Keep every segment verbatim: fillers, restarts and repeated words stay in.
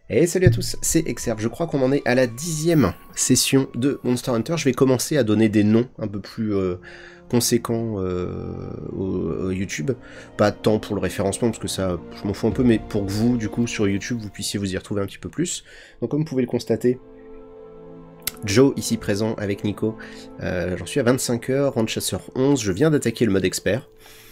Et salut à tous, c'est Exerve. Je crois qu'on en est à la dixième session de Monster Hunter. Je vais commencer à donner des noms un peu plus euh, conséquents euh, au, au YouTube. Pas tant pour le référencement, parce que ça, je m'en fous un peu, mais pour que vous, du coup, sur YouTube, vous puissiez vous y retrouver un petit peu plus. Donc comme vous pouvez le constater, Joe, ici présent avec Nico, euh, j'en suis à vingt-cinq heures, Rang Chasseur onze, je viens d'attaquer le mode expert.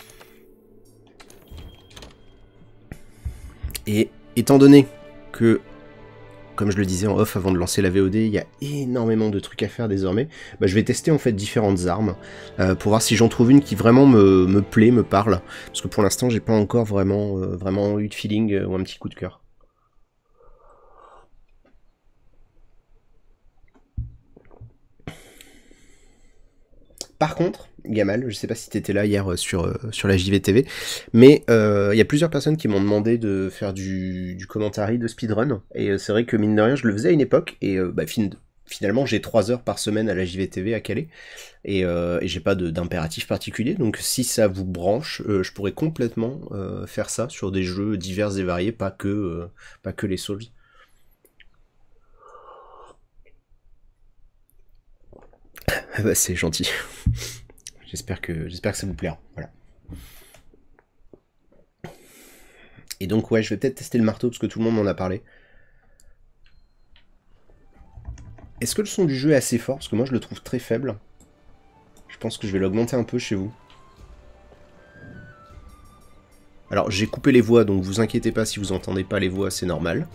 Et étant donné que, comme je le disais en off avant de lancer la V O D, il y a énormément de trucs à faire désormais, bah, je vais tester en fait différentes armes, euh, pour voir si j'en trouve une qui vraiment me, me plaît, me parle, parce que pour l'instant j'ai pas encore vraiment, euh, vraiment eu de feeling euh, ou un petit coup de cœur. Par contre, Gamal, je sais pas si t'étais là hier euh, sur, euh, sur la J V T V, mais il euh, y a plusieurs personnes qui m'ont demandé de faire du, du commentary de speedrun, et euh, c'est vrai que mine de rien je le faisais à une époque, et euh, bah, fin, finalement j'ai trois heures par semaine à la J V T V à caler, et, euh, et j'ai pas d'impératif particulier, donc si ça vous branche, euh, je pourrais complètement euh, faire ça sur des jeux divers et variés, pas que, euh, pas que les Souls. Ah bah, c'est gentil. J'espère que, j'espère que ça vous plaira. Voilà. Et donc ouais, je vais peut-être tester le marteau parce que tout le monde m'en a parlé. Est-ce que le son du jeu est assez fort? Parce que moi je le trouve très faible. Je pense que je vais l'augmenter un peu chez vous. Alors j'ai coupé les voix, donc vous inquiétez pas si vous entendez pas les voix, c'est normal.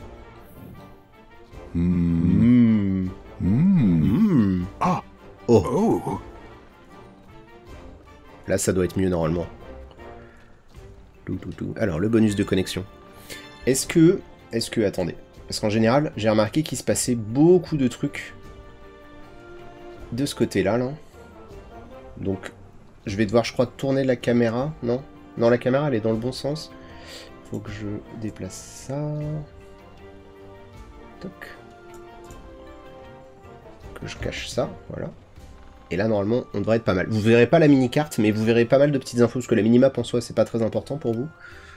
Mmh. Mmh. Mmh. Mmh. Ah. Oh. Oh. Là ça doit être mieux normalement. Tout, tout, tout. Alors le bonus de connexion. Est-ce que... Est-ce que... Attendez. Parce qu'en général, j'ai remarqué qu'il se passait beaucoup de trucs de ce côté-là, là. Donc, je vais devoir, je crois, tourner la caméra. Non? Non, la caméra, elle est dans le bon sens. Faut que je déplace ça. Toc. Que je cache ça, voilà. Et là, normalement, on devrait être pas mal. Vous verrez pas la mini-carte, mais vous verrez pas mal de petites infos, parce que la minimap en soi, c'est pas très important pour vous.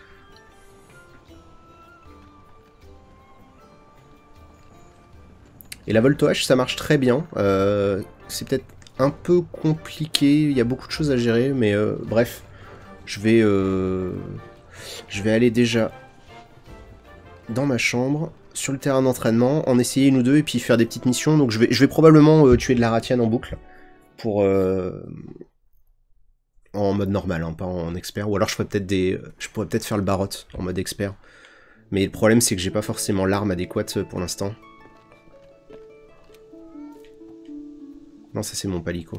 Et la voltage, ça marche très bien. Euh, c'est peut-être un peu compliqué, il y a beaucoup de choses à gérer, mais euh, bref. Je vais, euh, je vais aller déjà dans ma chambre, sur le terrain d'entraînement, en essayer une ou deux, et puis faire des petites missions. Donc je vais, je vais probablement euh, tuer de la ratienne en boucle, pour... Euh, en mode normal, hein, pas en expert. Ou alors je pourrais peut-être des, je pourrais peut-être faire le barot en mode expert. Mais le problème c'est que j'ai pas forcément l'arme adéquate pour l'instant. Non, ça c'est mon palico.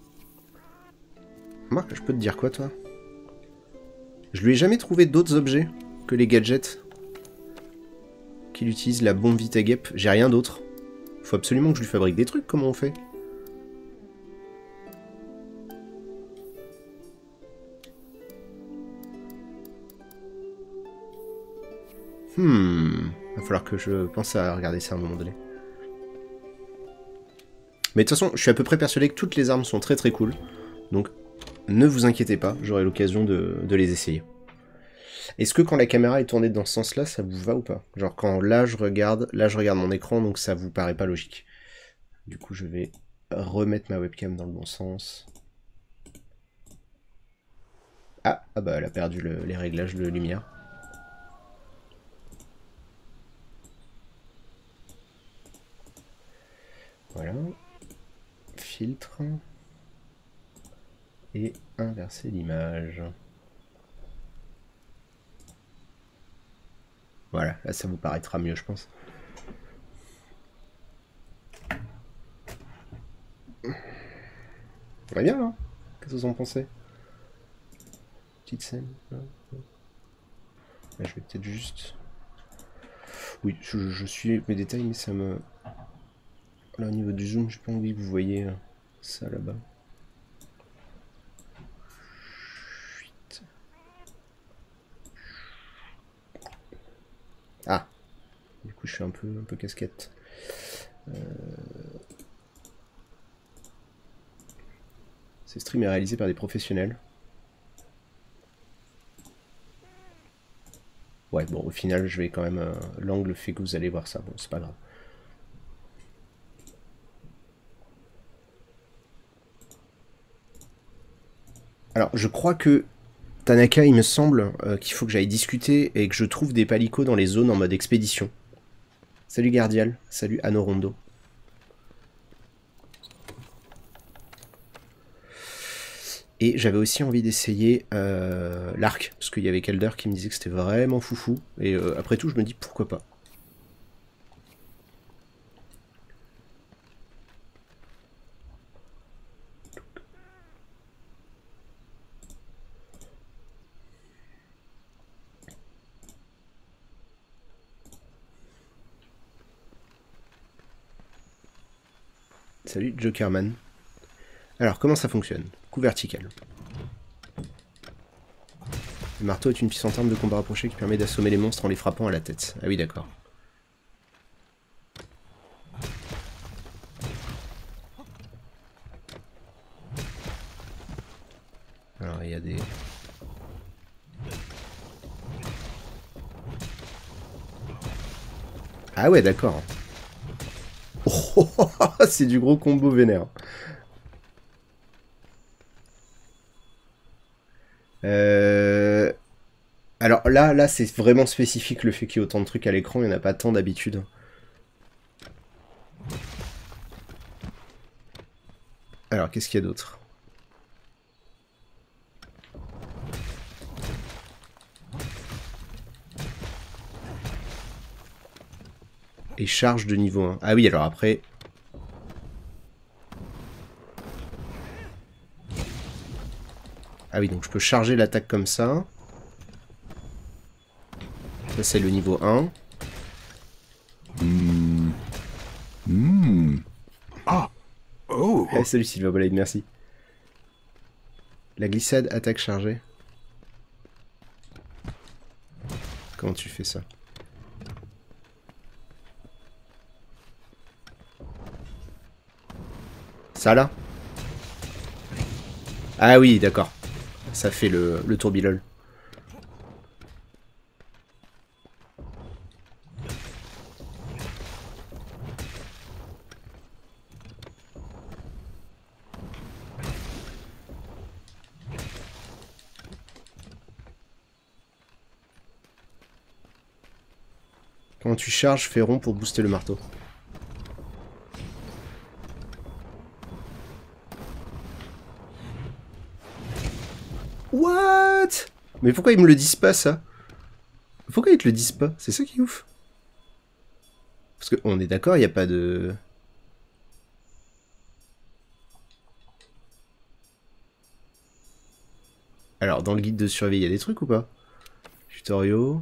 Moi, je peux te dire quoi, toi? Je lui ai jamais trouvé d'autres objets que les gadgets qu'il utilise, la bombe Vitagep. J'ai rien d'autre. Faut absolument que je lui fabrique des trucs, comment on fait? Hmm... Va falloir que je pense à regarder ça à un moment donné. Mais de toute façon, je suis à peu près persuadé que toutes les armes sont très très cool. Donc, ne vous inquiétez pas, j'aurai l'occasion de, de les essayer. Est-ce que quand la caméra est tournée dans ce sens-là, ça vous va ou pas? Genre quand là je regarde, là je regarde mon écran, donc ça vous paraît pas logique. Du coup, je vais remettre ma webcam dans le bon sens. Ah, ah bah elle a perdu le, les réglages de lumière. Voilà. Filtre. Et inverser l'image. Voilà, là ça vous paraîtra mieux, je pense. On va bien, là. Qu'est-ce que vous en pensez? Petite scène. Là, je vais peut-être juste... Oui, je, je suis mes détails, mais ça me... Là, au niveau du zoom, j'ai pas envie que vous voyez ça là-bas. Ah, du coup, je suis un peu, un peu casquette. Euh... Ce stream est réalisé par des professionnels. Ouais, bon, au final, je vais quand même... Euh, l'angle fait que vous allez voir ça. Bon, c'est pas grave. Alors, je crois que Tanaka, il me semble euh, qu'il faut que j'aille discuter et que je trouve des palicots dans les zones en mode expédition. Salut Gardial, salut Anorondo. Et j'avais aussi envie d'essayer euh, l'arc, parce qu'il y avait Kelder qui me disait que c'était vraiment foufou. Et euh, après tout, je me dis pourquoi pas. Salut Jokerman. Alors, comment ça fonctionne? Coup vertical. Le marteau est une puissante arme de combat rapproché qui permet d'assommer les monstres en les frappant à la tête. Ah oui, d'accord. Alors, il y a des... Ah ouais, d'accord. Oh, c'est du gros combo vénère. Euh... Alors là, là c'est vraiment spécifique le fait qu'il y ait autant de trucs à l'écran, il n'y en a pas tant d'habitude. Alors, qu'est-ce qu'il y a d'autre? Et charge de niveau un. Ah oui, alors après... Ah oui, donc je peux charger l'attaque comme ça. Ça, c'est le niveau un. Mmh. Mmh. Ah. Oh. Eh, salut Sylvain Bolide, merci. La glissade, attaque chargée. Comment tu fais ça? Ça là? Ah oui, d'accord. Ça fait le, le tourbilol. Quand tu charges, fais rond pour booster le marteau. What? Mais pourquoi ils me le disent pas, ça? Pourquoi ils te le disent pas? C'est ça qui est ouf. Parce qu'on est d'accord, il n'y a pas de... Alors, dans le guide de survie, il y a des trucs ou pas? Tutoriaux...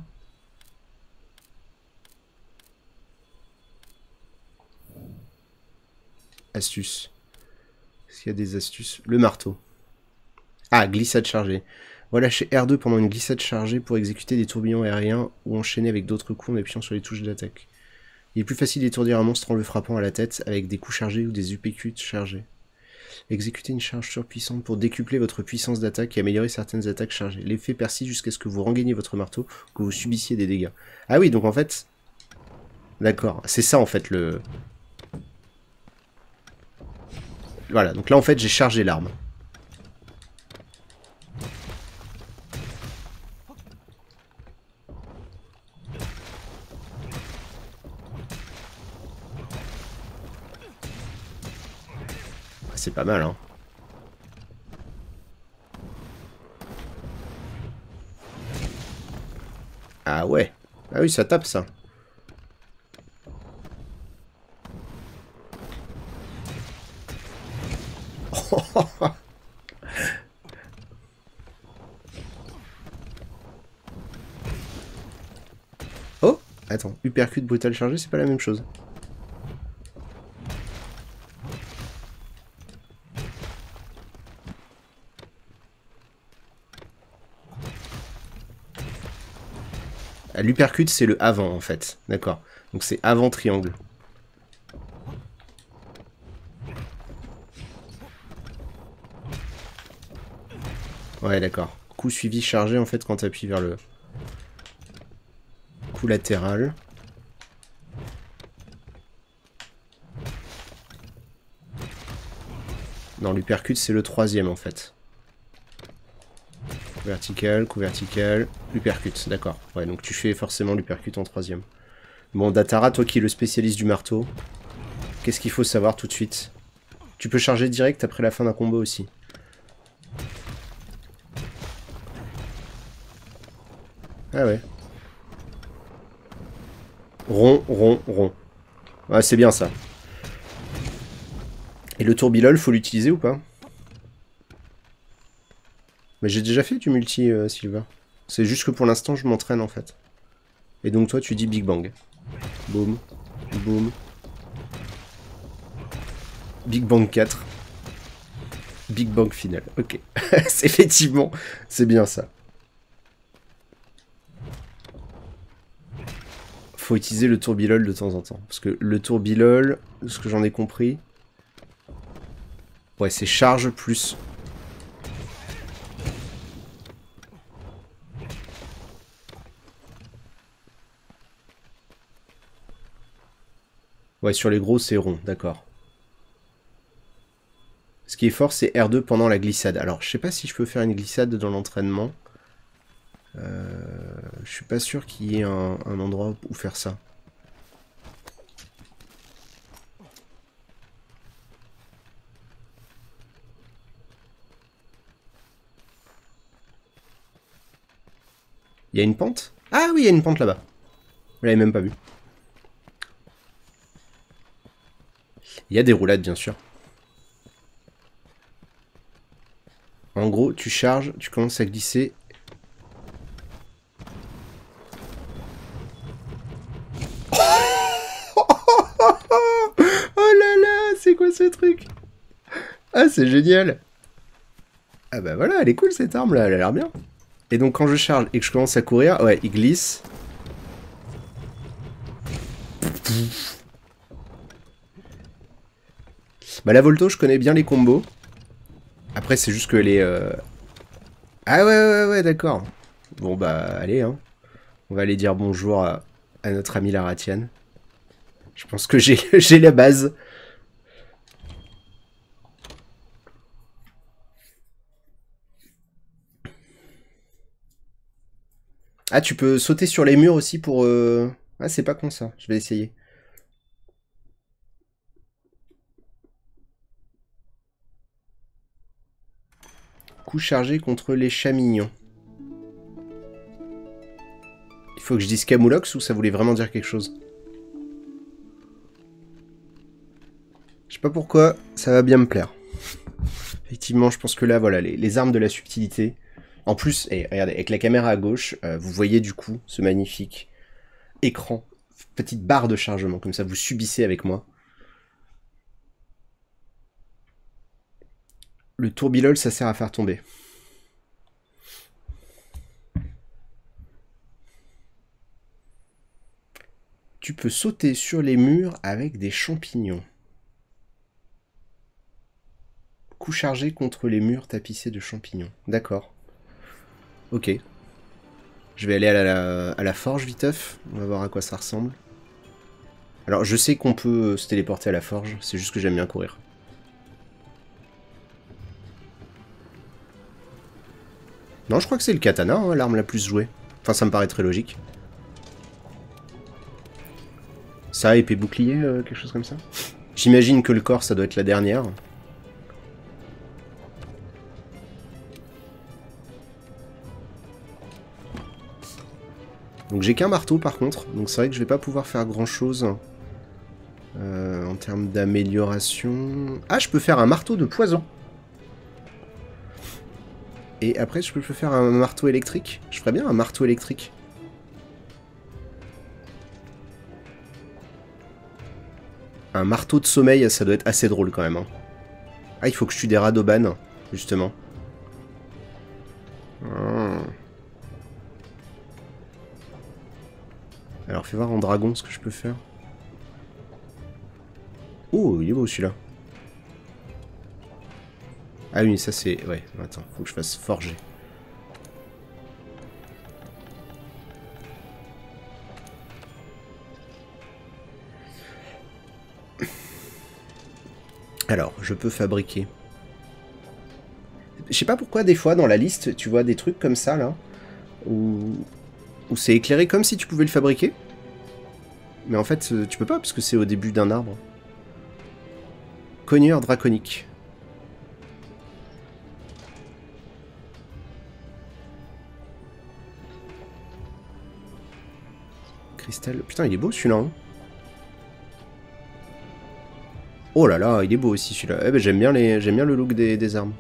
Astuces. Est-ce qu'il y a des astuces? Le marteau. Ah, glissade chargée. Voilà, chez R deux pendant une glissade chargée pour exécuter des tourbillons aériens ou enchaîner avec d'autres coups en appuyant sur les touches d'attaque. Il est plus facile d'étourdir un monstre en le frappant à la tête avec des coups chargés ou des uppercuts chargés. Exécutez une charge surpuissante pour décupler votre puissance d'attaque et améliorer certaines attaques chargées. L'effet persiste jusqu'à ce que vous rengainiez votre marteau, que vous subissiez des dégâts. Ah oui, donc en fait... D'accord, c'est ça en fait le... Voilà, donc là en fait j'ai chargé l'arme. C'est pas mal, hein. Ah ouais. Ah oui, ça tape, ça. Oh, attends. Uppercut brutal chargé, c'est pas la même chose. L'uppercut, c'est le avant, en fait. D'accord. Donc c'est avant triangle. Ouais, d'accord. Coup suivi chargé, en fait, quand tu appuies vers le... tout latéral. Non, l'uppercut c'est le troisième en fait. Coup vertical, coup vertical, l'uppercut, d'accord. Ouais, donc tu fais forcément l'uppercut en troisième. Bon, Datara, toi qui es le spécialiste du marteau, qu'est-ce qu'il faut savoir tout de suite? Tu peux charger direct après la fin d'un combo aussi. Ah ouais. Rond, rond, rond. Ah, c'est bien ça. Et le tourbillol, faut l'utiliser ou pas? Mais j'ai déjà fait du multi, euh, Silver. C'est juste que pour l'instant, je m'entraîne en fait. Et donc toi, tu dis Big Bang. Boum, boum. Big Bang quatre. Big Bang final. Ok. C'est effectivement, c'est bien ça. Faut utiliser le tourbillol de temps en temps. Parce que le tourbillol, ce que j'en ai compris... Ouais, c'est charge plus... Ouais, sur les gros, c'est rond, d'accord. Ce qui est fort, c'est R deux pendant la glissade. Alors, je sais pas si je peux faire une glissade dans l'entraînement. Euh, je suis pas sûr qu'il y ait un, un endroit où faire ça. Il y a une pente? Ah oui, il y a une pente là-bas. Je l'avais même pas vu. Il y a des roulades, bien sûr. En gros, tu charges, tu commences à glisser. Oh là là, c'est quoi ce truc? Ah, c'est génial. Ah bah voilà, elle est cool cette arme là, elle a l'air bien. Et donc quand je charge et que je commence à courir, ouais, il glisse. Bah la Volto, je connais bien les combos. Après, c'est juste qu'elle est... Euh... Ah ouais, ouais, ouais, d'accord. Bon bah, allez, hein. On va aller dire bonjour à, à notre ami Laratian. Je pense que j'ai j'ai la base. Ah, tu peux sauter sur les murs aussi pour... Euh... Ah, c'est pas con ça. Je vais essayer. Coup chargé contre les chamignons. Il faut que je dise Camoulox ou ça voulait vraiment dire quelque chose? Je sais pas pourquoi, ça va bien me plaire. Effectivement, je pense que là, voilà, les, les armes de la subtilité. En plus, et regardez, avec la caméra à gauche, euh, vous voyez du coup ce magnifique écran, petite barre de chargement, comme ça vous subissez avec moi. Le tourbillol, ça sert à faire tomber. Tu peux sauter sur les murs avec des champignons. Coup chargé contre les murs tapissés de champignons. D'accord. Ok. Je vais aller à la, à la forge viteuf. On va voir à quoi ça ressemble. Alors, je sais qu'on peut se téléporter à la forge. C'est juste que j'aime bien courir. Non, je crois que c'est le katana, hein, l'arme la plus jouée. Enfin, ça me paraît très logique. Ça, épée bouclier, euh, quelque chose comme ça. J'imagine que le corps, ça doit être la dernière. Donc j'ai qu'un marteau par contre, donc c'est vrai que je vais pas pouvoir faire grand chose euh, en termes d'amélioration. Ah, je peux faire un marteau de poison. Et après, je peux faire un marteau électrique. Je ferais bien un marteau électrique. Un marteau de sommeil, ça doit être assez drôle quand même. Hein. Ah, il faut que je tue des Radoban, justement. Ah. Alors, fais voir en dragon ce que je peux faire. Oh, il est beau celui-là. Ah oui, ça c'est... Ouais, attends, faut que je fasse forger. Alors, je peux fabriquer. Je sais pas pourquoi, des fois, dans la liste, tu vois des trucs comme ça, là, où, où c'est éclairé comme si tu pouvais le fabriquer. Mais en fait, tu peux pas, parce que c'est au début d'un arbre. Cogneur draconique. Cristal... Putain, il est beau, celui-là, hein. Oh là là, il est beau aussi, celui-là. Eh ben, j'aime bien, les... j'aime bien le look des, des armes.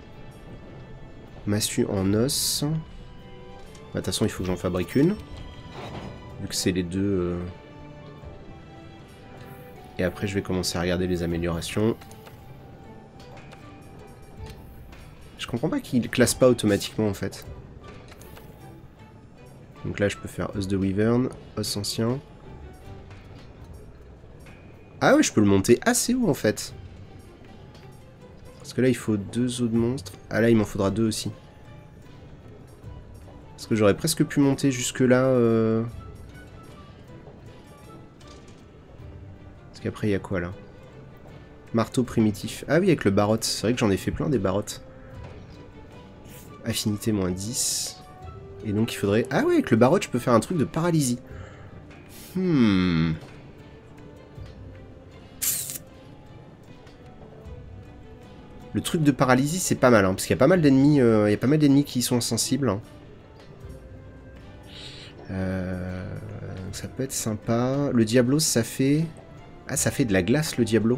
Massue en os. De toute façon, il faut que j'en fabrique une. Vu que c'est les deux... Euh... Et après, je vais commencer à regarder les améliorations. Je comprends pas qu'il classe pas automatiquement, en fait. Donc là, je peux faire os de wyvern, os ancien. Ah ouais, je peux le monter assez haut, en fait. Parce que là, il faut deux os de monstre. Ah là, il m'en faudra deux aussi. Parce que j'aurais presque pu monter jusque-là... Euh... Après, il y a quoi, là? Marteau primitif. Ah oui, avec le barot. C'est vrai que j'en ai fait plein, des barottes. Affinité, moins dix. Et donc, il faudrait... Ah ouais, avec le barot, je peux faire un truc de paralysie. Hmm... Le truc de paralysie, c'est pas mal, hein, parce qu'il y a pas mal d'ennemis euh, il y a pas mal d'ennemis qui y sont sensibles. Hein. Euh, ça peut être sympa. Le Diablo, ça fait... Ah, ça fait de la glace, le Diablo.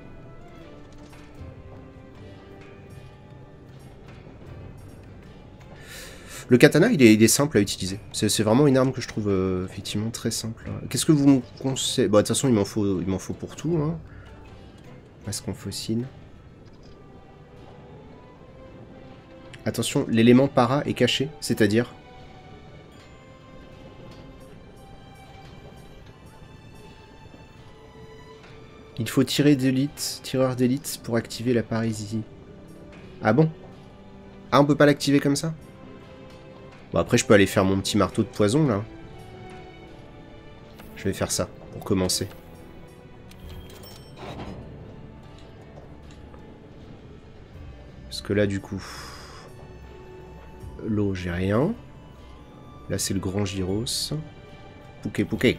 Le katana, il est, il est simple à utiliser. C'est vraiment une arme que je trouve euh, effectivement très simple. Qu'est-ce que vous me conseillez? Bon, de toute façon, il m'en faut, il m'en faut pour tout. Hein. Masque en fossile. Attention, l'élément para est caché, c'est-à-dire... Il faut tirer d'élite, tireur d'élite pour activer la paralysie. Ah bon? Ah, on peut pas l'activer comme ça? Bon, après, je peux aller faire mon petit marteau de poison, là. Je vais faire ça, pour commencer. Parce que là, du coup... L'eau, j'ai rien. Là, c'est le grand gyros. Pouké, pouké.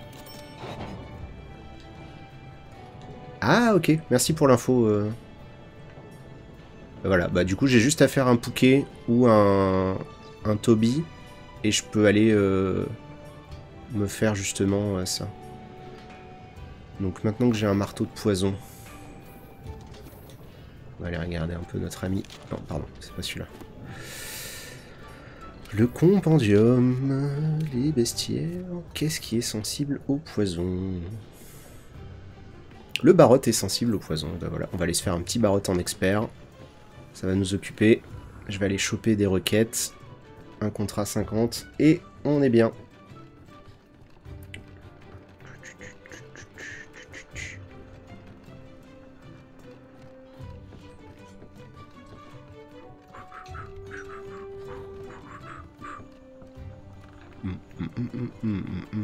Ah, ok. Merci pour l'info. Euh... Voilà. Bah, du coup, j'ai juste à faire un Pouké ou un, un Toby. Et je peux aller euh... me faire justement euh, ça. Donc, maintenant que j'ai un marteau de poison, on va aller regarder un peu notre ami. Non, pardon, c'est pas celui-là. Le compendium, les bestiaires. Qu'est-ce qui est sensible au poison? Le barot est sensible au poison. Ben voilà, on va aller se faire un petit barot en expert. Ça va nous occuper. Je vais aller choper des requêtes. Un contrat cinquante. Et on est bien. Hum, hum, hum, hum, hum, hum.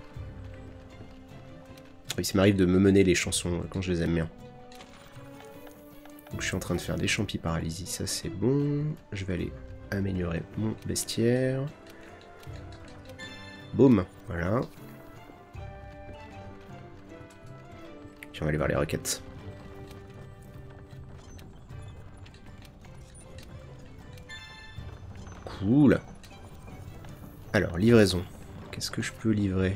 Oui, ça m'arrive de me mener les chansons quand je les aime bien. Donc je suis en train de faire des champis paralysie, ça c'est bon. Je vais aller améliorer mon bestiaire. Boum, voilà. Puis on va aller voir les requêtes. Cool. Alors, livraison. Qu'est-ce que je peux livrer?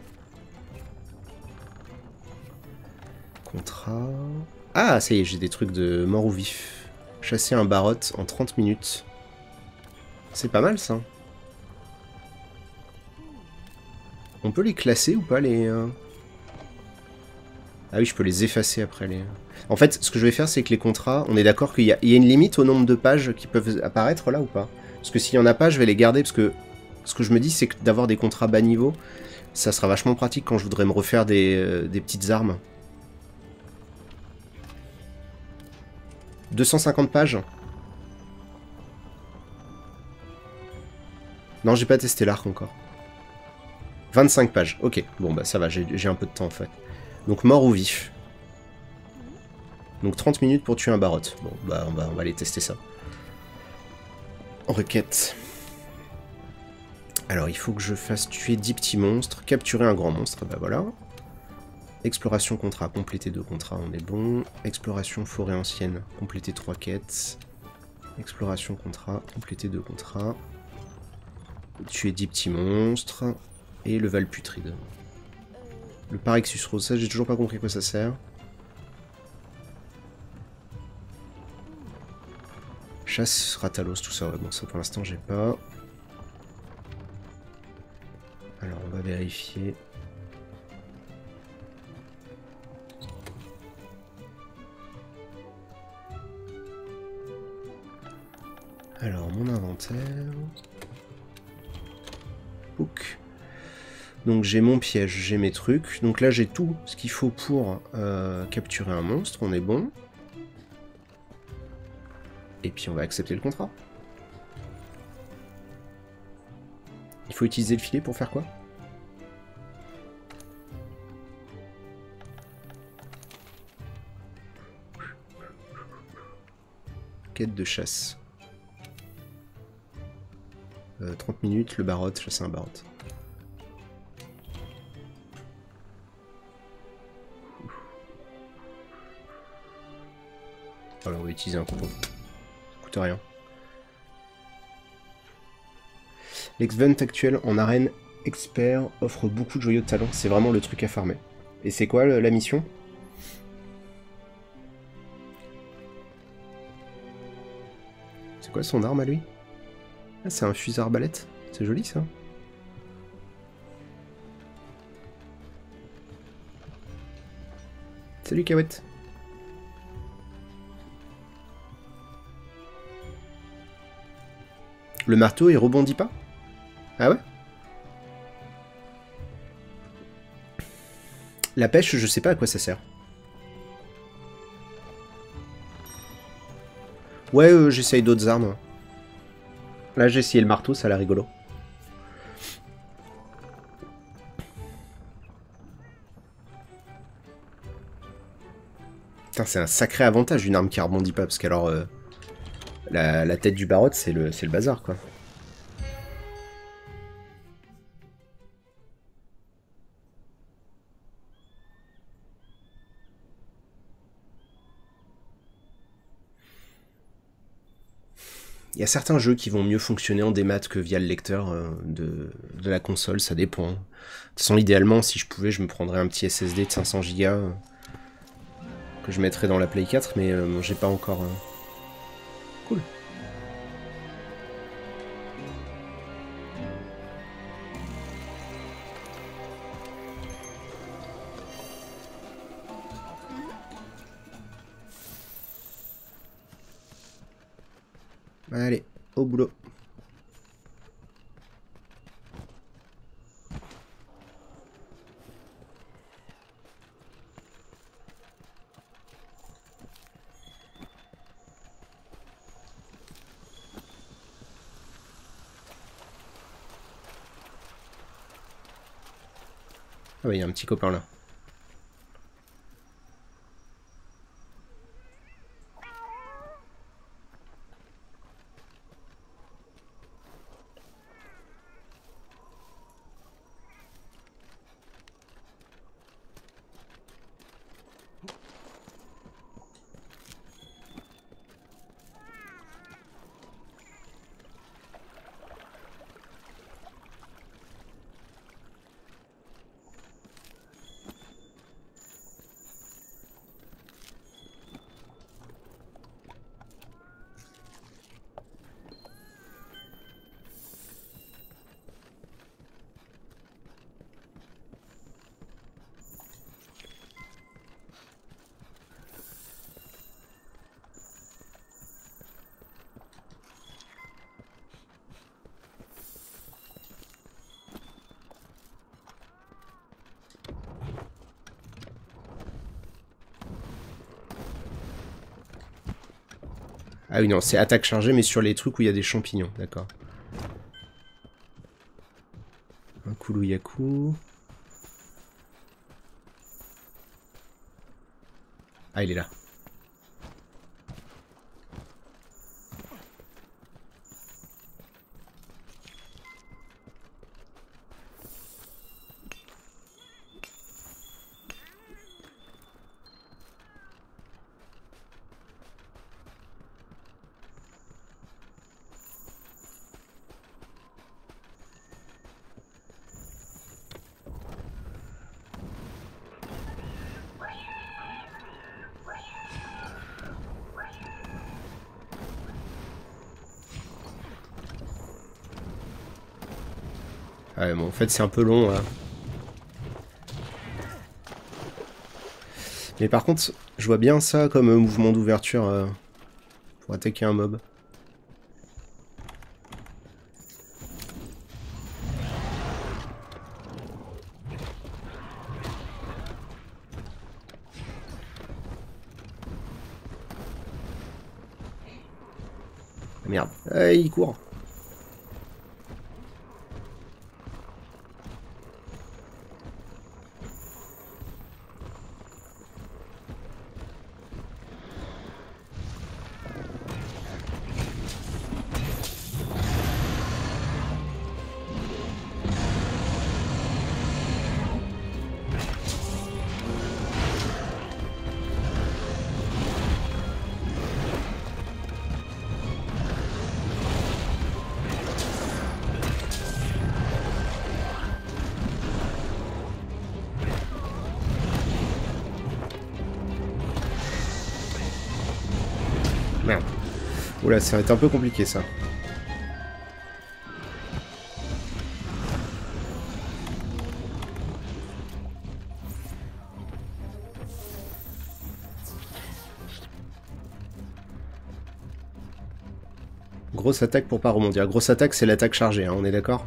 Contrat... Ah, ça y est, j'ai des trucs de mort ou vif. Chasser un barot en trente minutes. C'est pas mal, ça. On peut les classer ou pas, les... Euh... Ah oui, je peux les effacer après, les... En fait, ce que je vais faire, c'est que les contrats, on est d'accord qu'il y a... Il y a une limite au nombre de pages qui peuvent apparaître, là, ou pas? Parce que s'il y en a pas, je vais les garder, parce que... Ce que je me dis, c'est que d'avoir des contrats bas niveau, ça sera vachement pratique quand je voudrais me refaire des, euh, des petites armes. deux cent cinquante pages. Non, j'ai pas testé l'arc encore. vingt-cinq pages. Ok, bon bah ça va, j'ai un peu de temps en fait. Donc mort ou vif. Donc trente minutes pour tuer un Barot. Bon, bah on va, on va aller tester ça. Requête. Alors il faut que je fasse tuer dix petits monstres, capturer un grand monstre, bah voilà. Exploration contrat, compléter deux contrats, on est bon. Exploration forêt ancienne, compléter trois quêtes. Exploration contrat, compléter deux contrats. Tuer dix petits monstres. Et le Val putride. Le Parexus rose, ça j'ai toujours pas compris à quoi ça sert. Chasse Ratalos, tout ça, ouais, bon ça pour l'instant j'ai pas. Alors on va vérifier. Alors mon inventaire. Book. Donc j'ai mon piège, j'ai mes trucs. Donc là j'ai tout ce qu'il faut pour euh, capturer un monstre, on est bon. Et puis on va accepter le contrat. Il faut utiliser le filet pour faire quoi? Quête de chasse. Euh, trente minutes, le Barot, chasser un Barot. Alors on va utiliser un coupon. Ça coûte rien. L'exvent actuel en arène expert offre beaucoup de joyaux de talent. C'est vraiment le truc à farmer. Et c'est quoi la mission? C'est quoi son arme à lui? Ah, c'est un fusil arbalète. C'est joli ça. Salut Kawet. Le marteau il rebondit pas? Ah ouais? La pêche, je sais pas à quoi ça sert. Ouais, euh, j'essaye d'autres armes. Là, j'ai essayé le marteau, ça a l'air rigolo. Putain, c'est un sacré avantage d'une arme qui rebondit pas, parce qu'alors, euh, la, la tête du Barot, c'est le, c'est le bazar, quoi. Il y a certains jeux qui vont mieux fonctionner en démat que via le lecteur euh, de, de la console, ça dépend. De toute façon, idéalement, si je pouvais, je me prendrais un petit S S D de cinq cents gigas euh, que je mettrais dans la Play quatre, mais euh, bon, j'ai pas encore... Euh... Cool. Allez, au boulot. Ah bah il y a un petit copain là. Ah oui, non, c'est attaque chargée, mais sur les trucs où il y a des champignons, d'accord. Un Kulu-Yaku. Ah, il est là. Ouais, bon, en fait, c'est un peu long, là. Mais par contre, je vois bien ça comme euh, mouvement d'ouverture euh, pour attaquer un mob. Ah, merde. Ah, il court. Merde. Oula, ça va être un peu compliqué ça. Grosse attaque pour pas rebondir. Grosse attaque, c'est l'attaque chargée, hein, on est d'accord?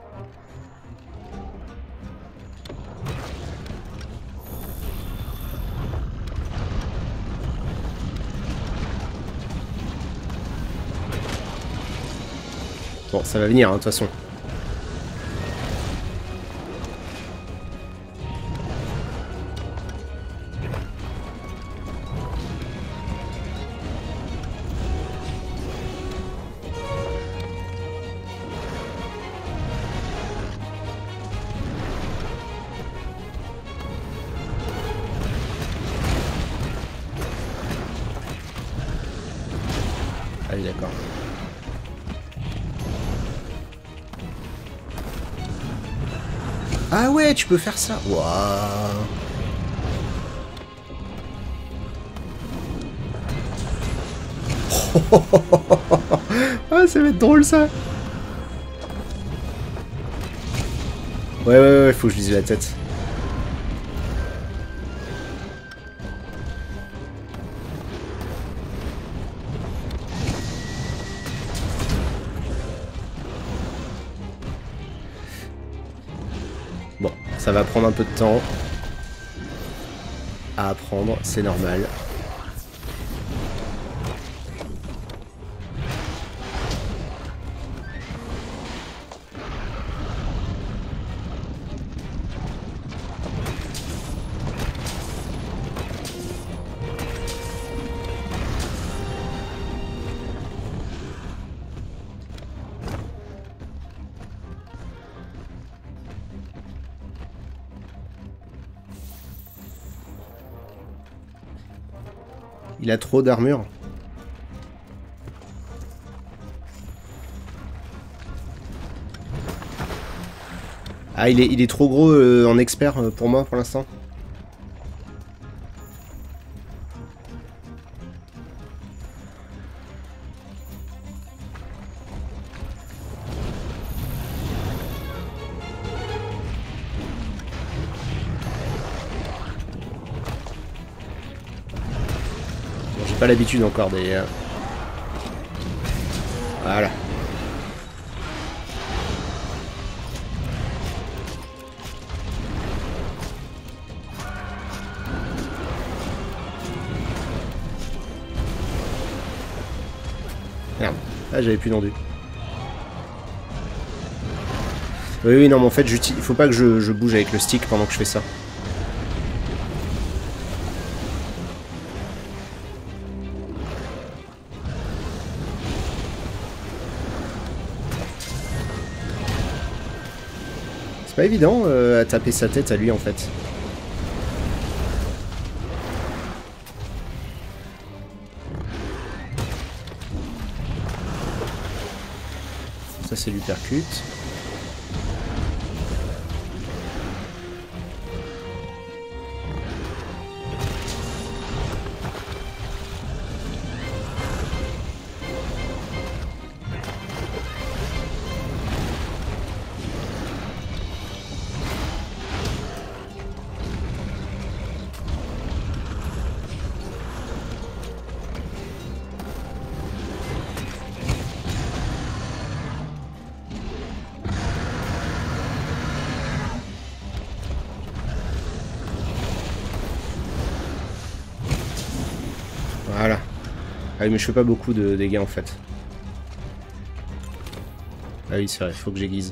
Bon, ça va venir, hein, de toute façon. Allez, d'accord. Ah ouais, tu peux faire ça. Waouh. Ah, ça va être drôle ça. Ouais, ouais, ouais, faut que je vise la tête. Bon, ça va prendre un peu de temps à apprendre, c'est normal. Il a trop d'armure. Ah, il est, il est trop gros euh, en expert euh, pour moi pour l'instant. Bon, j'ai pas l'habitude encore des... Euh... Voilà. Merde. Ah, j'avais plus d'enduit. Oui, oui, non, mais en fait, il faut pas que je, je bouge avec le stick pendant que je fais ça. C'est pas évident euh, à taper sa tête à lui, en fait. Ça, c'est du percute. Ah oui, mais je fais pas beaucoup de dégâts en fait. Ah oui, c'est vrai, faut que j'aiguise.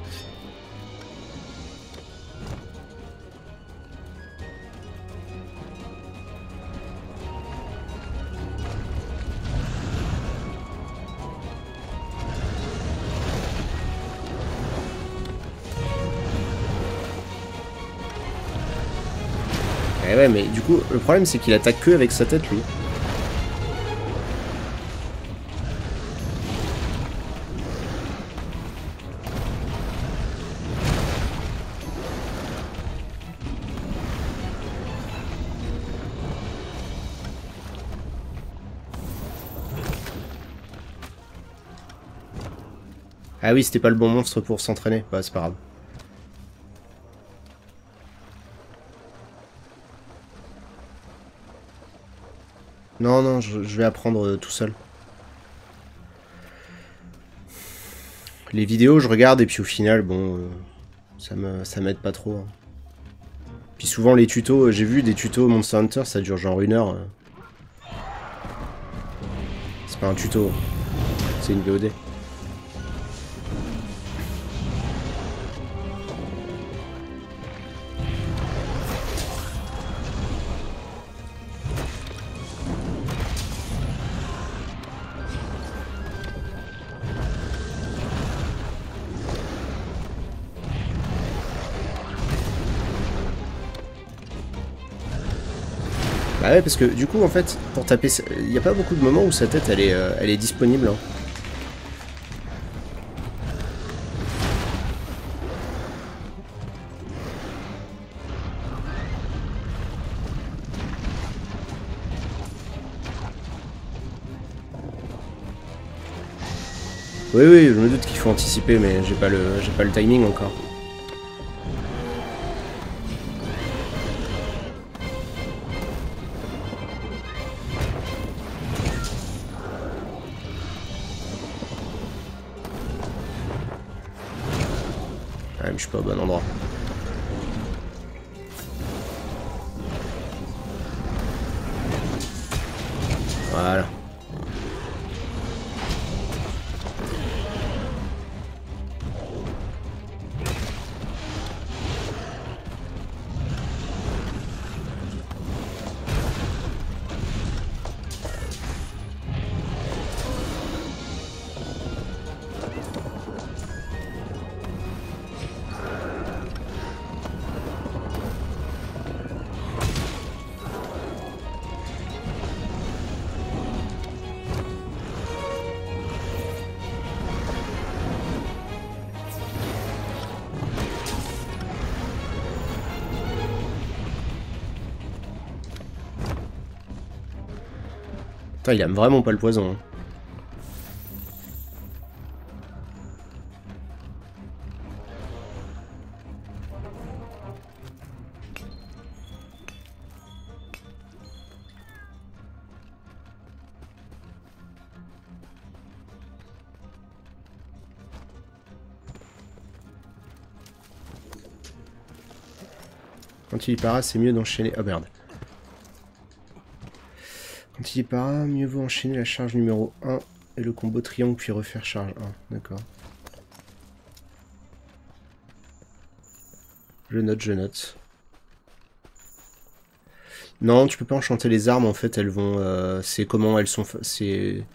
Eh ouais, mais du coup, le problème c'est qu'il attaque que avec sa tête lui. Ah oui, c'était pas le bon monstre pour s'entraîner. Bah, c'est pas grave. Non, non, je, je vais apprendre euh, tout seul. Les vidéos, je regarde et puis au final, bon, euh, ça me, ça m'aide pas trop. Hein. Puis souvent les tutos, euh, j'ai vu des tutos Monster Hunter, ça dure genre une heure. Euh. C'est pas un tuto, c'est une V O D. Bah ouais, parce que du coup, en fait, pour taper, il n'y a pas beaucoup de moments où sa tête, elle est, euh, elle est disponible. Hein. Oui, oui, je me doute qu'il faut anticiper, mais j'ai pas le, j'ai pas le timing encore. Ah, mais je suis pas au bon endroit. Voilà. Putain, il aime vraiment pas le poison. Hein. Quand il est para, c'est mieux d'enchaîner. Oh merde. Quand il est para, mieux vaut enchaîner la charge numéro un et le combo triangle puis refaire charge un. D'accord. Je note, je note. Non, tu peux pas enchanter les armes en fait, elles vont. Euh, c'est comment elles sont. C'est.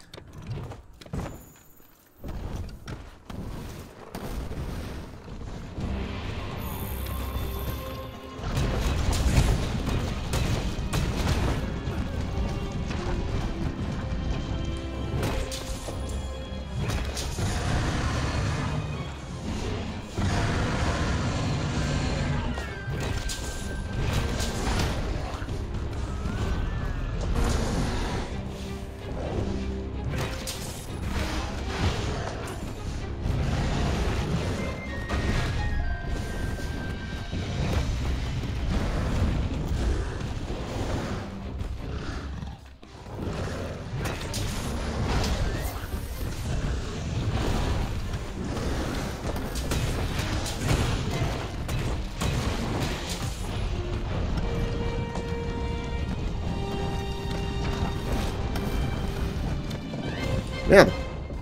Merde.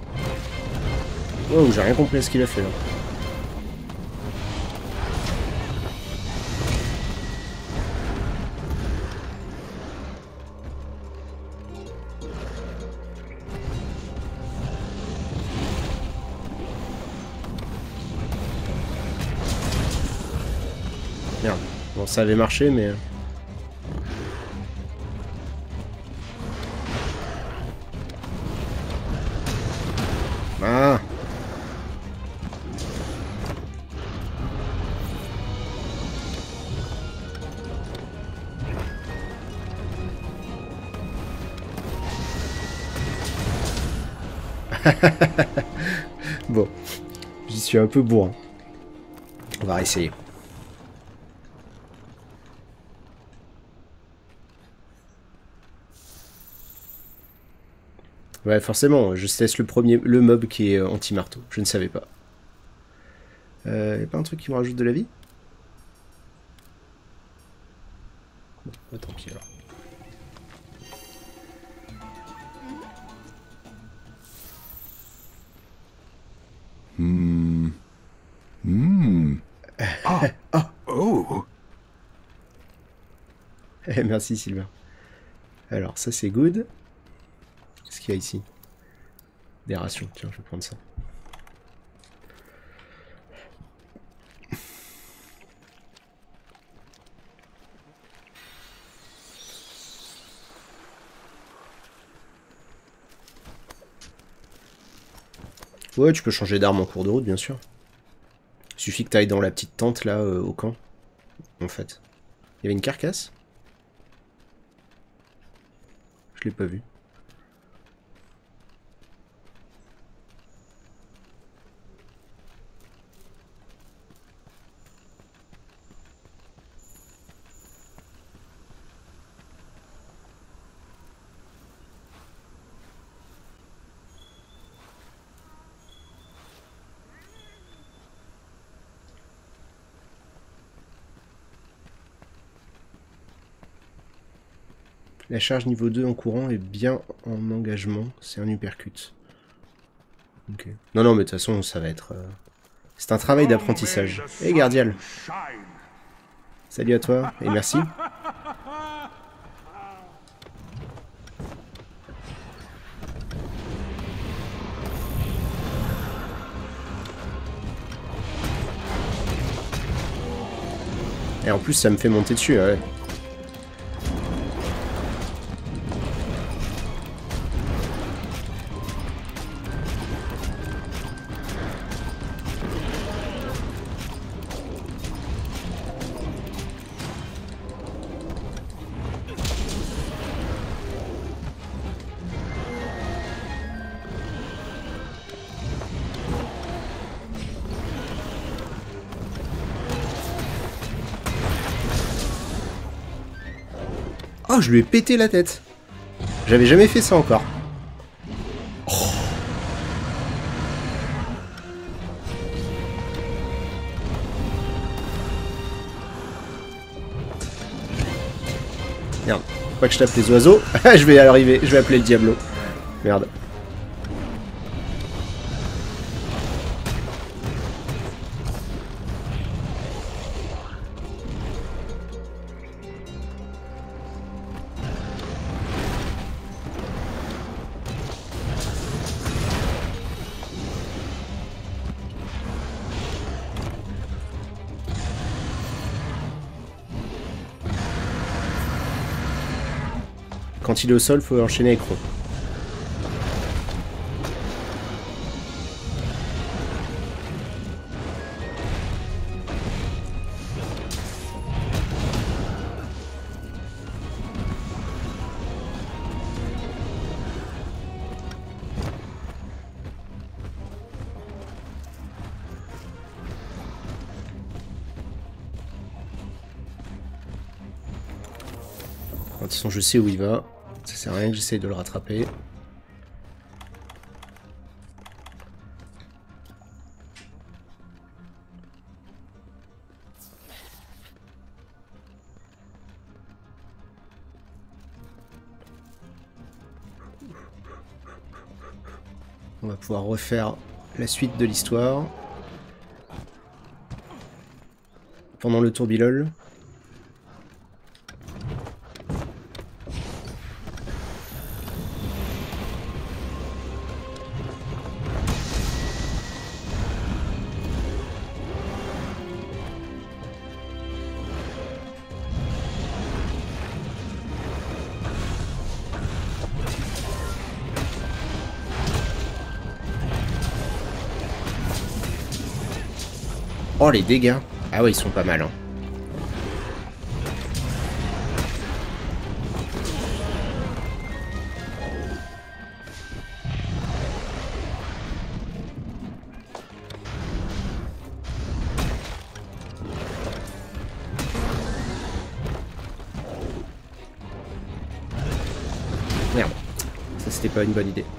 Wow, j'ai rien compris à ce qu'il a fait là. Merde. Bon, ça avait marché, mais... Ah. Bon. J'y suis un peu bourrin. On va réessayer. Ouais, forcément, je teste le premier, le mob qui est anti-marteau. Je ne savais pas. Euh, y a pas un truc qui me rajoute de la vie? Bon, bah, tant pis alors. Hmm. Hmm. Ah. Ah. Oh. Eh, merci Sylvain. Alors, ça c'est good. Qu'est-ce qu'il y a ici? Des rations. Tiens, je vais prendre ça. Ouais, tu peux changer d'arme en cours de route, bien sûr. Il suffit que tu ailles dans la petite tente là, euh, au camp. En fait. Il y avait une carcasse? Je l'ai pas vue. La charge niveau deux en courant est bien en engagement. C'est un uppercut. Ok. Non, non, mais de toute façon, ça va être... Euh... C'est un travail d'apprentissage. Hé, hey, Gardial. Salut à toi, et merci. Et en plus, ça me fait monter dessus, ouais. Oh, je lui ai pété la tête. J'avais jamais fait ça encore. Oh. Merde, faut pas que je tape les oiseaux. Je vais arriver, je vais appeler le Diablo. Merde. Quand il est au sol, faut enchaîner avec rond. De toute façon, je sais où il va. Ça sert à rien que j'essaye de le rattraper. On va pouvoir refaire la suite de l'histoire. Pendant le tourbillol. Oh les dégâts. Ah ouais, ils sont pas mal hein. Merde. Ça c'était pas une bonne idée.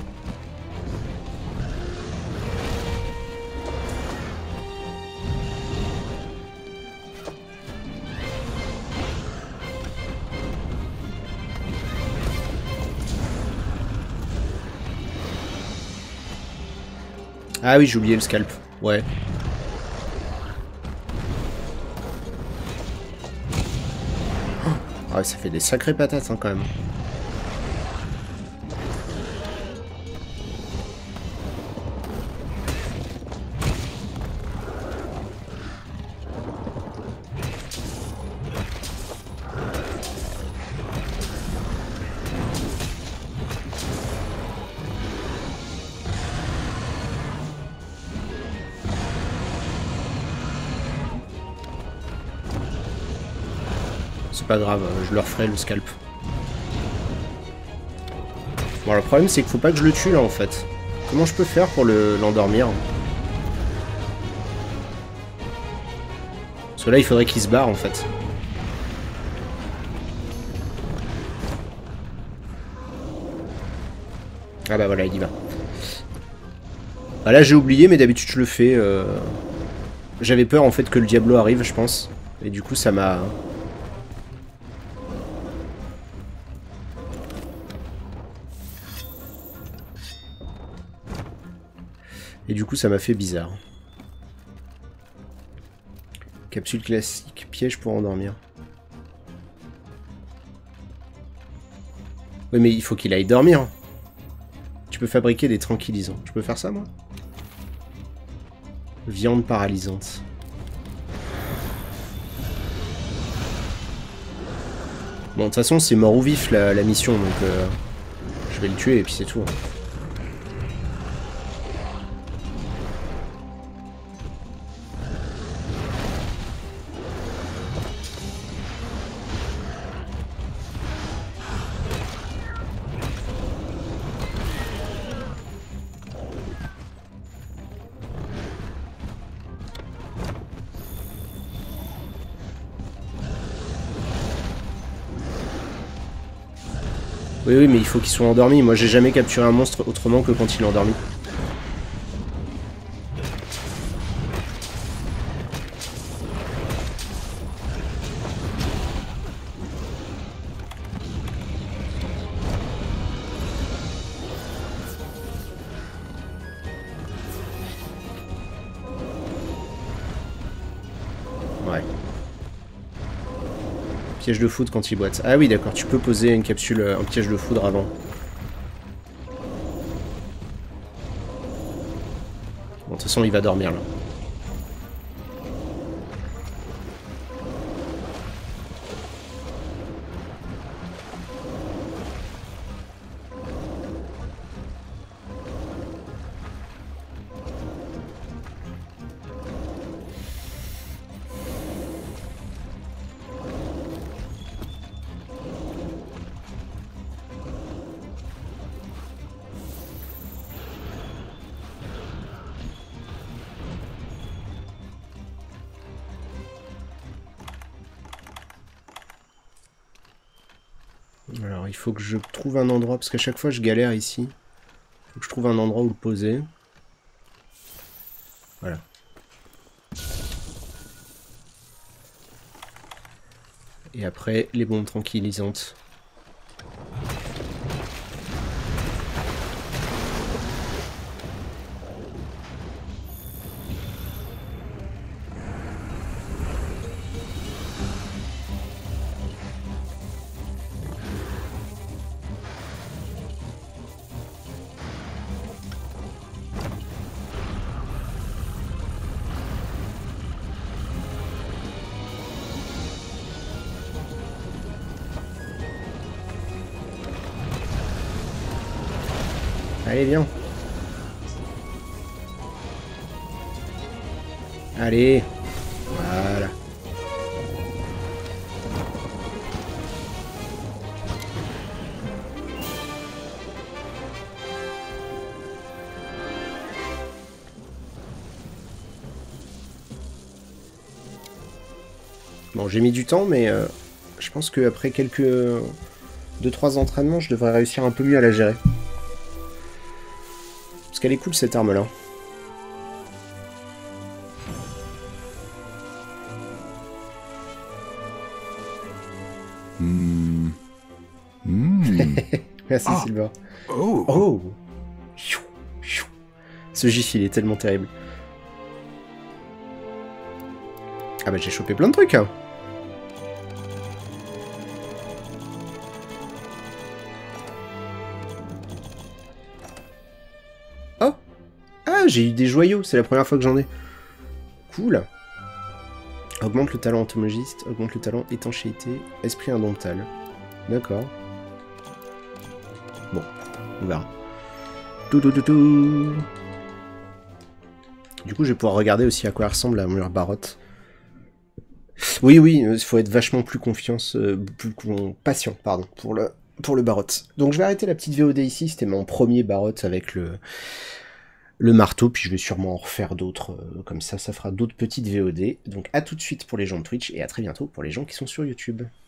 Ah oui, j'ai oublié le scalp. Ouais. Ah ouais, ça fait des sacrées patates hein, quand même. C'est pas grave, je leur ferai le scalp. Bon, le problème c'est qu'il faut pas que je le tue là en fait. Comment je peux faire pour le l'endormir? Parce que là il faudrait qu'il se barre en fait. Ah bah voilà, il y va. Ah là j'ai oublié, mais d'habitude je le fais. Euh... J'avais peur en fait que le Diablo arrive, je pense. Et du coup ça m'a... Et du coup ça m'a fait bizarre. Capsule classique, piège pour endormir. Oui mais il faut qu'il aille dormir. Tu peux fabriquer des tranquillisants. Je peux faire ça moi? Viande paralysante. Bon, de toute façon, c'est mort ou vif la, la mission, donc euh, je vais le tuer et puis c'est tout. Oui, oui, mais il faut qu'il soit endormi. Moi, j'ai jamais capturé un monstre autrement que quand il est endormi. Ouais. Piège de foudre quand il boite. Ah oui, d'accord, tu peux poser une capsule, un piège de foudre avant. Bon, de toute façon, il va dormir là. Alors, il faut que je trouve un endroit, parce qu'à chaque fois, je galère ici. Il faut que je trouve un endroit où le poser. Voilà. Et après, les bombes tranquillisantes. Allez, viens. Allez. Voilà. Bon, j'ai mis du temps, mais euh, je pense qu'après quelques deux trois entraînements, je devrais réussir un peu mieux à la gérer. Parce qu'elle est cool, cette arme-là. Hmm. Hmm. Merci, Ah. Silver. Oh. Oh. Ce gif, il est tellement terrible. Ah bah j'ai chopé plein de trucs, hein. Oh. Ah, j'ai eu des joyaux, c'est la première fois que j'en ai. Cool. Augmente le talent entomologiste, augmente le talent étanchéité, esprit indomptable. D'accord. Bon, on verra. Tout, tout, tout, tout. Du coup, je vais pouvoir regarder aussi à quoi elle ressemble la mur barotte. Oui, oui, il faut être vachement plus confiance, euh, plus patient, pardon, pour le, pour le barotte. Donc je vais arrêter la petite V O D ici, c'était mon premier barotte avec le, le marteau, puis je vais sûrement en refaire d'autres, euh, comme ça, ça fera d'autres petites V O D. Donc à tout de suite pour les gens de Twitch, et à très bientôt pour les gens qui sont sur YouTube.